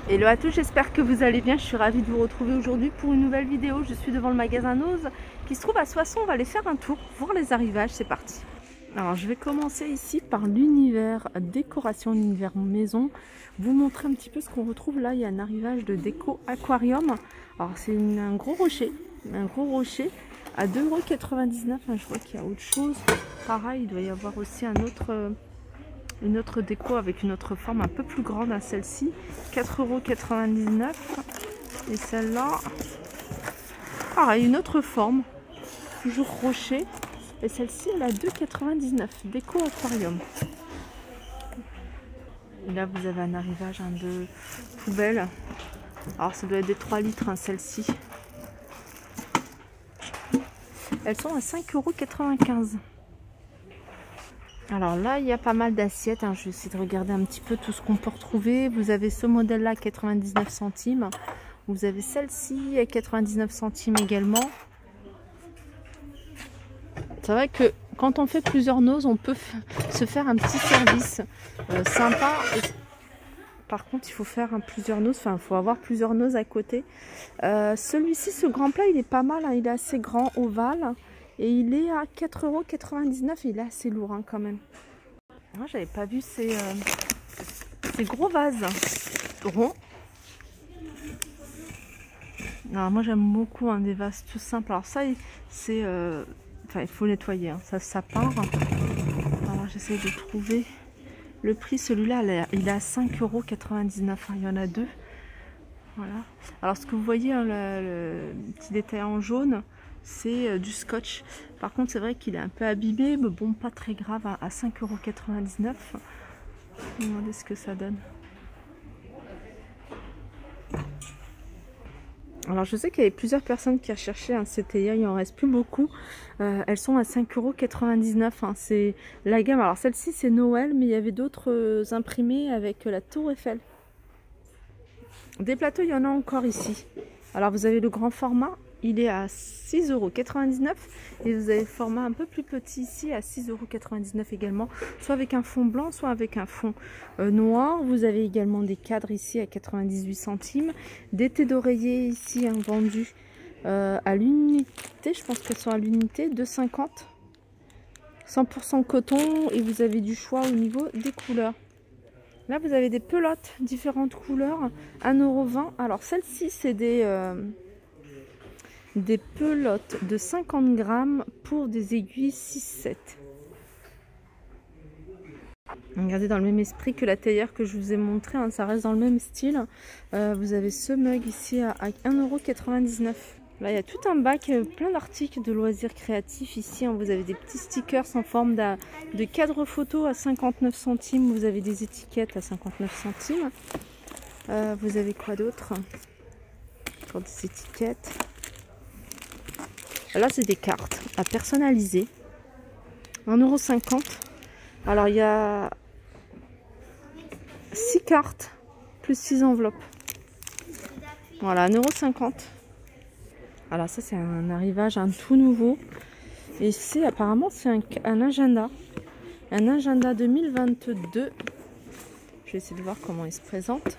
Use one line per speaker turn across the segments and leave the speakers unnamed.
Hello à tous, j'espère que vous allez bien. Je suis ravie de vous retrouver aujourd'hui pour une nouvelle vidéo. Je suis devant le magasin Nose qui se trouve à Soissons. On va aller faire un tour, voir les arrivages. C'est parti. Alors je vais commencer ici par l'univers décoration, l'univers maison. Vous montrer un petit peu ce qu'on retrouve là. Il y a un arrivage de déco aquarium. Alors c'est un gros rocher à 2,99 €. Je vois qu'il y a autre chose. Pareil, il doit y avoir aussi une autre déco avec une autre forme un peu plus grande, à celle-ci, 4,99 €. Et celle-là, pareil, une autre forme, toujours rocher. Et celle-ci, elle a 2,99 €, déco aquarium. Et là, vous avez un arrivage de poubelle. Alors, ça doit être des 3 litres, celle-ci. Elles sont à 5,95 €. Alors là, il y a pas mal d'assiettes. Je vais essayer de regarder un petit peu tout ce qu'on peut retrouver. Vous avez ce modèle-là à 99 centimes. Vous avez celle-ci à 99 centimes également. C'est vrai que quand on fait plusieurs noses, on peut se faire un petit service sympa. Par contre, il faut faire plusieurs noses. Enfin, il faut avoir plusieurs noses à côté. Celui-ci, ce grand plat, il est pas mal. Il est assez grand, ovale. Et il est à 4,99 €. Il est assez lourd quand même. Moi, j'avais pas vu ces gros vases ronds. Alors moi, j'aime beaucoup des vases tout simples. Alors ça, c'est, il faut nettoyer. Ça part. Alors j'essaie de trouver le prix. Celui-là, il est à 5,99 €. Il y en a deux. Voilà. Alors ce que vous voyez, le petit détail en jaune, c'est du scotch. Par contre, c'est vrai qu'il est un peu abîmé, mais bon, pas très grave, à 5,99 €. Regardez ce que ça donne. Alors, je sais qu'il y avait plusieurs personnes qui recherchaient un CTI, il en reste plus beaucoup. Elles sont à 5,99 €. C'est la gamme. Alors, celle-ci, c'est Noël, mais il y avait d'autres imprimés avec la Tour Eiffel. Des plateaux, il y en a encore ici. Alors, vous avez le grand format. Il est à 6,99 € et vous avez le format un peu plus petit ici à 6,99 € également, soit avec un fond blanc, soit avec un fond noir. Vous avez également des cadres ici à 98 centimes, des thés d'oreiller ici vendus à l'unité, je pense qu'elles sont à l'unité, 2,50 €, 100% coton, et vous avez du choix au niveau des couleurs. Là, vous avez des pelotes, différentes couleurs, 1,20 €. Alors, celle-ci, c'est des pelotes de 50 grammes pour des aiguilles 6-7. Regardez, dans le même esprit que la théière que je vous ai montré, ça reste dans le même style. Vous avez ce mug ici à 1,99 €. Là, il y a tout un bac, plein d'articles de loisirs créatifs ici. Vous avez des petits stickers en forme de cadre photo à 59 centimes. Vous avez des étiquettes à 59 centimes. Vous avez quoi d'autre? Pour des étiquettes. Là, c'est des cartes à personnaliser. 1,50 €. Alors, il y a 6 cartes plus 6 enveloppes. Voilà, 1,50 €. Alors, ça, c'est un arrivage, tout nouveau. Et apparemment, c'est un agenda. Un agenda 2022. Je vais essayer de voir comment il se présente.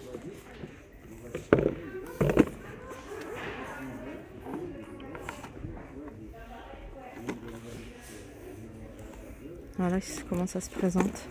Voilà comment ça se présente.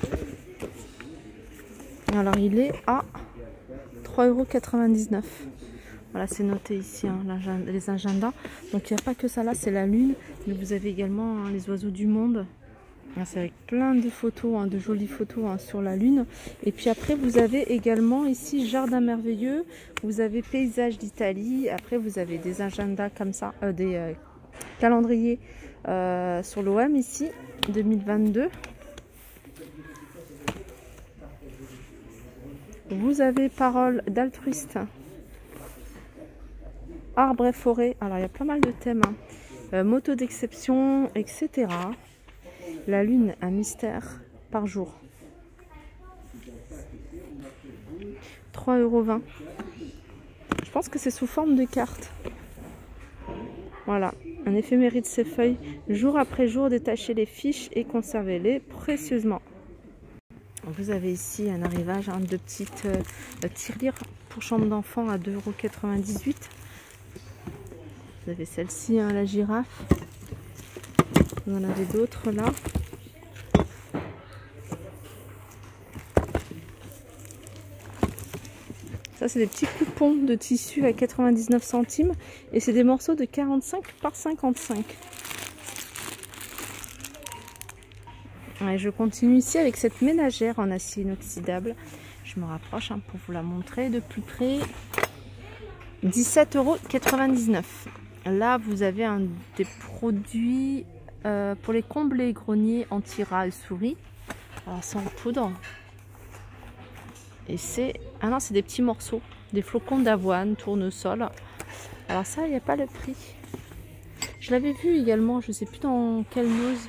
Alors il est à 3,99 €. Voilà, c'est noté ici les agendas. Donc il n'y a pas que ça là, c'est la lune. Mais vous avez également les oiseaux du monde. C'est avec plein de photos, de jolies photos sur la lune. Et puis après vous avez également ici jardin merveilleux. Vous avez paysage d'Italie. Après vous avez des agendas comme ça, des calendriers sur l'OM ici 2022. Vous avez parole d'altruiste, arbre et forêt. Alors il y a pas mal de thèmes, moto d'exception, etc. La lune, un mystère par jour. 3,20 €. Je pense que c'est sous forme de carte. Voilà, un éphéméride de ses feuilles. Jour après jour, détachez les fiches et conservez-les précieusement. Vous avez ici un arrivage de petites tirelires pour chambre d'enfant à 2,98 €. Vous avez celle-ci, la girafe. Vous en avez d'autres là. Ça, c'est des petits coupons de tissu à 99 centimes. Et c'est des morceaux de 45 par 55. Et je continue ici avec cette ménagère en acier inoxydable. Je me rapproche pour vous la montrer de plus près. 17,99 €. Là, vous avez des produits pour les combles et greniers anti-rats et souris. Alors, c'est en poudre. Et c'est... Ah non, c'est des petits morceaux. Des flocons d'avoine, tournesol. Alors ça, il n'y a pas le prix. Je l'avais vu également, je ne sais plus dans quelle news.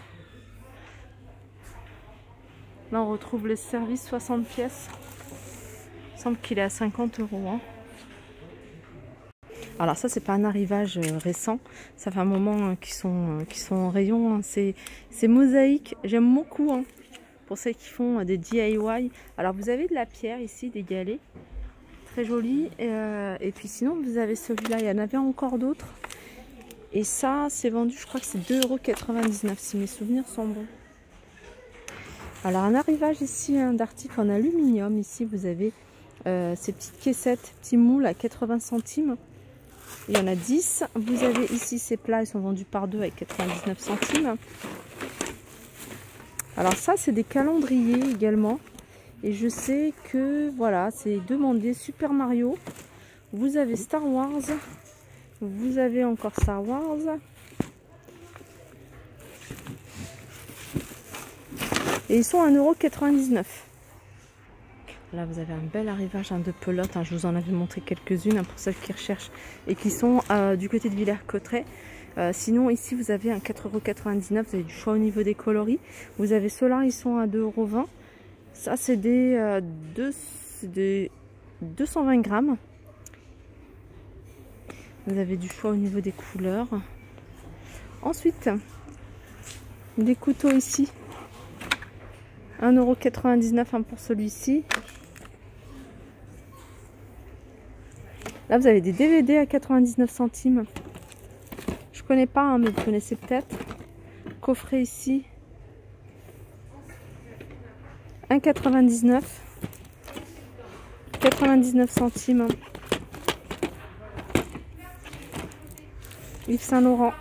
Là, on retrouve les services 60 pièces. Il me semble qu'il est à 50 €. Hein. Alors ça, c'est pas un arrivage récent. Ça fait un moment qu'ils sont en rayon. Hein. C'est mosaïque. J'aime beaucoup. Hein. Pour ceux qui font des DIY. Alors vous avez de la pierre ici, des galets. Très joli. Et puis sinon, vous avez celui-là. Il y en avait encore d'autres. Et ça, c'est vendu, je crois que c'est 2,99 € si mes souvenirs sont bons. Alors un arrivage ici d'articles en aluminium. Ici vous avez ces petites caissettes, petits moules à 80 centimes. Il y en a 10. Vous avez ici ces plats, ils sont vendus par deux avec 99 centimes. Alors ça, c'est des calendriers également. Et je sais que voilà, c'est demandé Super Mario. Vous avez Star Wars. Vous avez encore Star Wars. Et ils sont à 1,99 €. Là, vous avez un bel arrivage de pelotes. Je vous en avais montré quelques-unes pour celles qui recherchent et qui sont du côté de Villers-Cotterêts. Sinon, ici, vous avez un 4,99 €. Vous avez du choix au niveau des coloris. Vous avez ceux-là, ils sont à 2,20 €. Ça, c'est des 220 grammes. Vous avez du choix au niveau des couleurs. Ensuite, des couteaux ici. 1,99 € pour celui-ci. Là, vous avez des DVD à 99 centimes. Je connais pas, mais vous connaissez peut-être. Coffret ici. 1,99 €. 99 centimes. Yves Saint Laurent.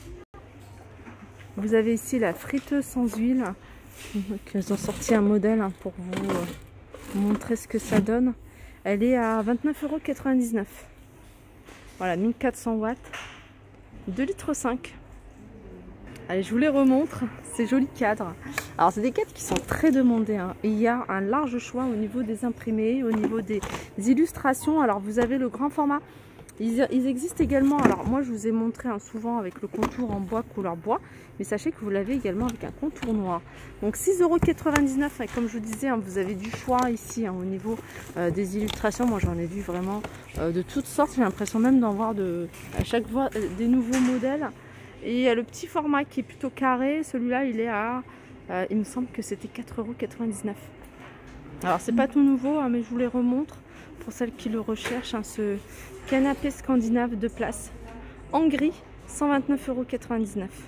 Vous avez ici la friteuse sans huile. Donc, ils ont sorti un modèle pour vous montrer ce que ça donne. Elle est à 29,99 €. Voilà, 1400 watts. 2,5 litres. Allez, je vous les remontre. Ces jolis cadres. Alors, c'est des cadres qui sont très demandés. Hein. Et il y a un large choix au niveau des imprimés, au niveau des illustrations. Alors, vous avez le grand format. Ils existent également, alors moi je vous ai montré souvent avec le contour en bois, couleur bois, mais sachez que vous l'avez également avec un contour noir. Donc 6,99 €, et comme je vous disais, vous avez du choix ici au niveau des illustrations. Moi j'en ai vu vraiment de toutes sortes, j'ai l'impression même d'en voir à chaque fois des nouveaux modèles. Et il y a le petit format qui est plutôt carré, celui-là il est à, il me semble que c'était 4,99 €. Alors c'est pas tout nouveau, mais je vous les remontre pour celles qui le recherchent, ce canapé scandinave de place en gris, 129,99 €.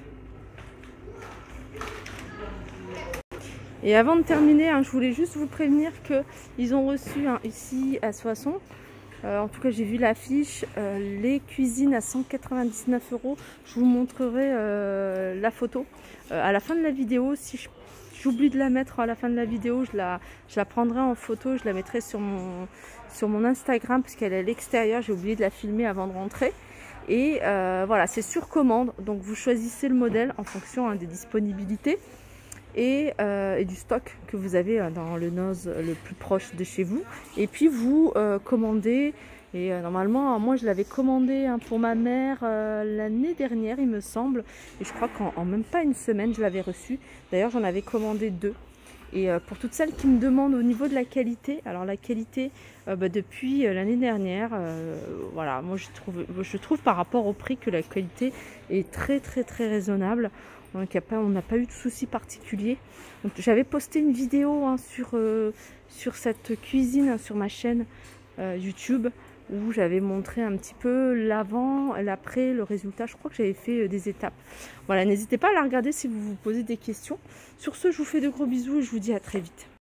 Et avant de terminer, je voulais juste vous prévenir qu'ils ont reçu ici à Soissons, en tout cas j'ai vu l'affiche, les cuisines à 199 €. Je vous montrerai la photo à la fin de la vidéo. Si j'oublie de la mettre à la fin de la vidéo, je la prendrai en photo, je la mettrai sur mon Instagram parce qu'elle est à l'extérieur, j'ai oublié de la filmer avant de rentrer. Et voilà, c'est sur commande, donc vous choisissez le modèle en fonction des disponibilités et du stock que vous avez dans le NOS le plus proche de chez vous. Et puis vous commandez. Et normalement, moi je l'avais commandé pour ma mère l'année dernière, il me semble. Et je crois qu'en même pas une semaine, je l'avais reçu. D'ailleurs, j'en avais commandé 2. Et pour toutes celles qui me demandent au niveau de la qualité, alors la qualité depuis l'année dernière, voilà, moi je trouve par rapport au prix que la qualité est très très très raisonnable. Donc on n'a pas eu de soucis particuliers. J'avais posté une vidéo hein, sur cette cuisine sur ma chaîne YouTube, où j'avais montré un petit peu l'avant, l'après, le résultat. Je crois que j'avais fait des étapes. Voilà, n'hésitez pas à la regarder si vous vous posez des questions. Sur ce, je vous fais de gros bisous et je vous dis à très vite.